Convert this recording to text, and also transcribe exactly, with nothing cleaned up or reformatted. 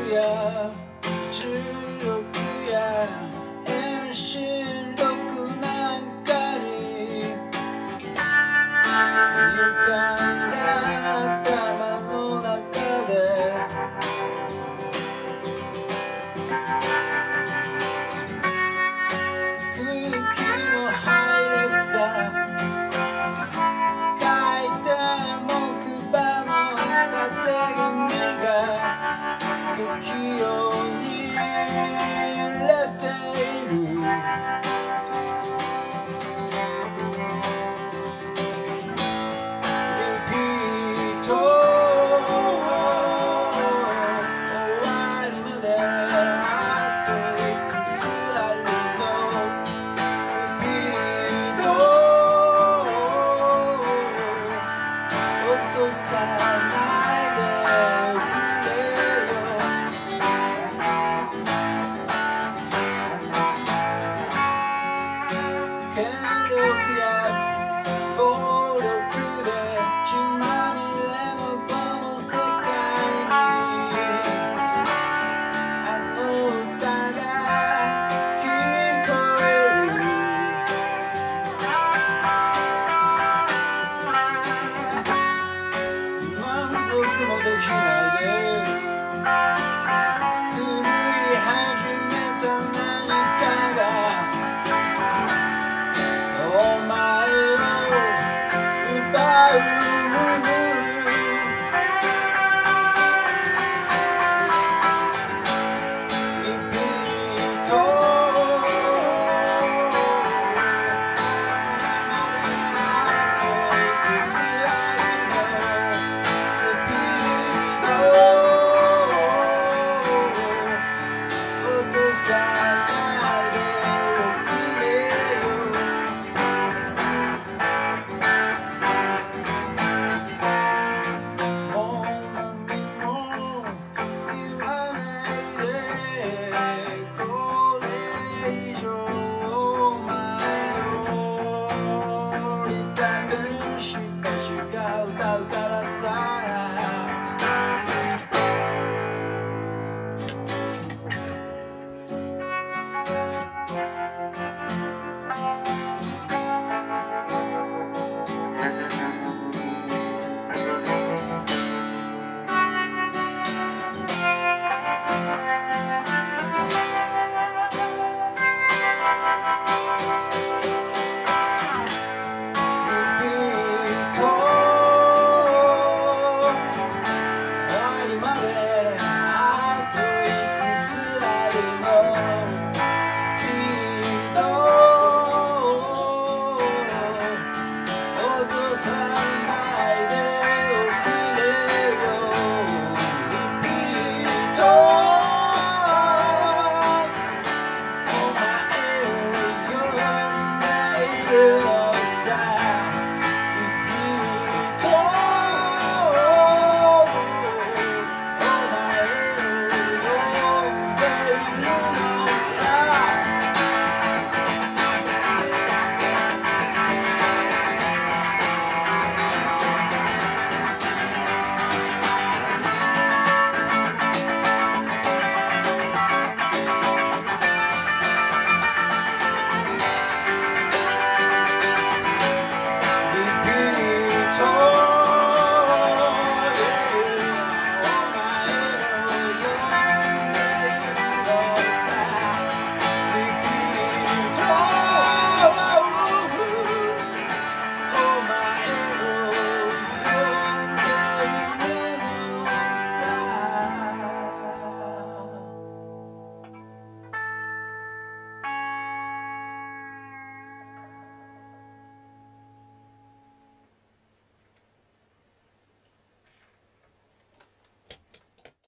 や重力や遠心力なんかに歪んだ頭の中で空気の配列が書いた木馬のたてがみが不器用に揺れているリピート終わりまであといくつあるのスピード落とさないでおくれよ権力や暴力で血まみれのこの世界にあの歌が聞こえる満足もできないで狂い始めた何かがお前を奪うリピートまであといくつあるのスピード落とさないでおくれよもう何も言わないでこれ以上お前を折りたてにしたちが歌うか